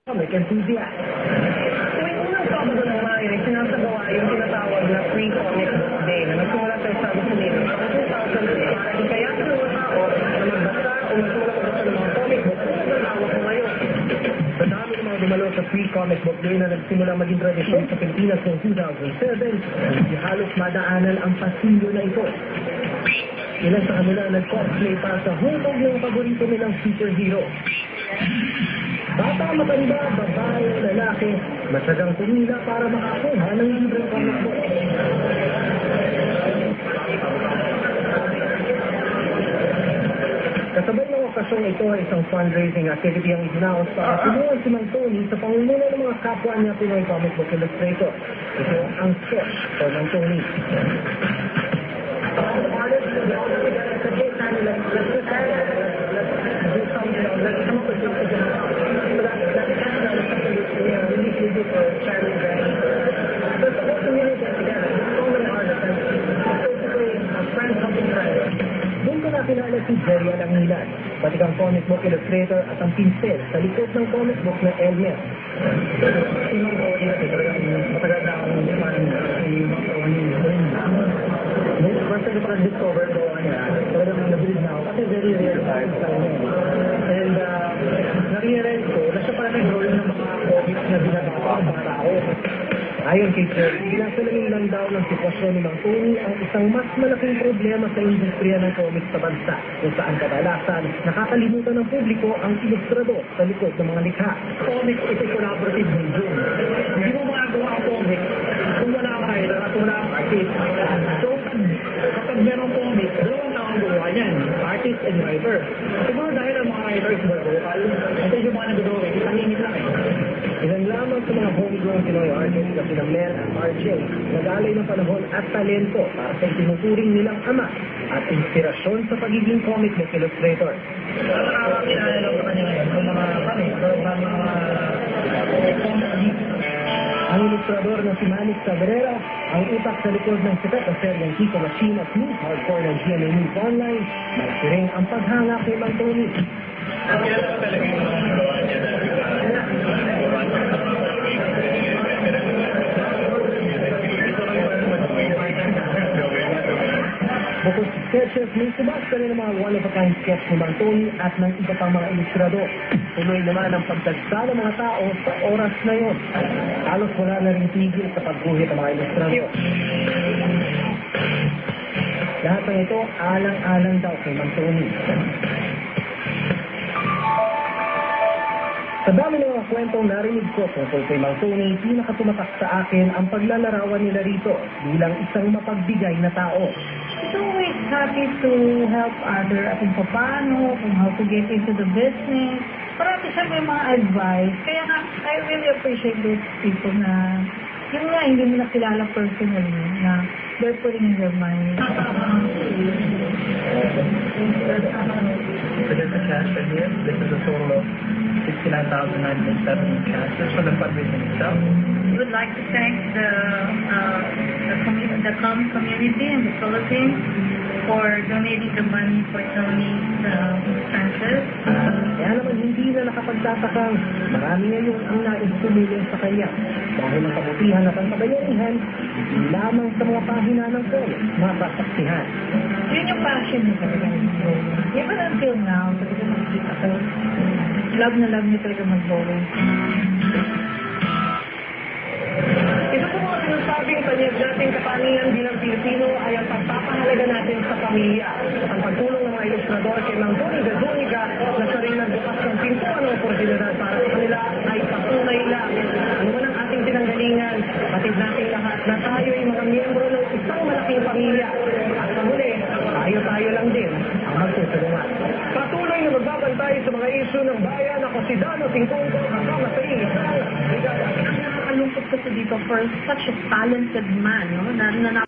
comic enthusiast. Tuwing unang Sabado ng Mayo, sinasagawa yung tinatawag na Free Comic Book Day na nagsimula sa Estados Unidos noong 2006. Kaya sa mga tao na magbasa o magsimula magbasa ng mga comic book, nagagawa ko ngayon. Sa dami ng mga dumalo sa Free Comic Book Day na nagsimula maging tradisyon sa Pilipinas noong 2007, hindi halos madaanan ang pasilyo na ito. Ilan sa kanila nag-cosplay para sa hulog ng paborito nilang superhero. Bata, matanda, babae, lalaki, masagang tumila para makakuha ng libreng comic book. Kasabay ng okasyong ito ay isang fundraising activity ang itinaos para tulungan si Mang Tony sa pangunguna ng mga kapwa niya Pinoy comic book illustrator. Ito ang source for Mang Tony. Doon ko nakilala si Jerry Alangilan, pati kang comic book illustrator at ang pinsel sa likod ng comic book na Elmer. Matagal na akong fan si Mang Tony. Basta ko pag-discover ko talagang nabilis na ako kasi very real life sa kanya. And narealize ko na siya pala nag-roll ng mga comics na binagawa ang bata ako. Ayon kay Jerry, pinasalamin lang daw ng sitwasyon ni Mang Tony ang isang mas malaking problema sa industriya ng comics sa bansa, kung saan kadalasan nakakalimutan ng publiko ang ilustrador sa likod ng mga likha. Comics is a collaborative medium. Hindi mo magagawa ang comics kung wala kang writer at wala kang artist. So, kapag merong comics, dalawang taong gumawa yan, artist and writer. Siguro dahil ang mga writers ba vocal, ito yung mga nag-drawing, itangingit lang eh. Ilan lamang sa mga homegrown Pinoy artists na sina Mel at RJ, nag-alay ng panahon at talento para sa itinuturing nilang ama at inspirasyon sa pagiging comic book illustrator. Kinala ko kanya ngayon, yung mga comics, Ang ilustrador na si Manix Cabrera, ang utak sa likod ng sikat na seryeng Kiko Machine at News Hardcore ng GMA News Online, malaki rin ang paghanga kay Mang Tony. Kilala ko talaga yung mga nagawa niya na Bukod sa sketches, may subasta rin ang mga one-of-a-kind sketch ni Mang Tony at ng iba pang mga ilustrador. Tuloy naman ang pagdagsa ng mga tao sa oras na yon. Halos wala na rin tigil sa pagguhit ng mga ilustrador. Lahat ng ito, alang-alang daw kay Mang Tony. Sa dami ng mga kwentong narinig ko tungkol kay Mang Tony, pinakatumatak sa akin ang paglalarawan nila rito bilang isang mapagbigay na tao. It's always happy to help other at kung paano, kung how to get into the business. Parati siya may mga advice. Kaya nga, I really appreciate those people na yun nga, hindi mo nakilala personally na they're putting in their money. There's a cash right here. This is a total of 69,970 cash for the fundraising itself. We would like to thank the community in the Philippines for donating the money for Tony's expenses. Kaya naman hindi na nakapagtatakang marami ngayon ang nais tumulong sa kanya dahil ang kabutihan at ang kabayanihan hindi lamang sa mga pahina ng comics masasaksihan. Yun yung passion niya talaga. Even until now, talaga makikita ko. Love niya talaga mag-drawing. Ito po mga sinasabing panyag nating kapaningan bilang Pilipino ay ang pagpapahalaga natin sa pamilya. Ang pagtulong ng mga ilustrador kay Mang Tony de Zuniga na siya rin nagbukas ng pintuan ng oportunidad para sa kanila ay patunay lang. Ano man ang ating pinanggalingan, patid nating lahat na tayo ay mga miyembro ng isang malaking pamilya. At sa muli, tayo lang din ang magtutulungan. Patuloy na magbabantay sa mga isyu ng bayan. Ako si Dano Singkongko, kasama sa isang brigada. Nakakalungkot kasi dito for such a talented man, no? Na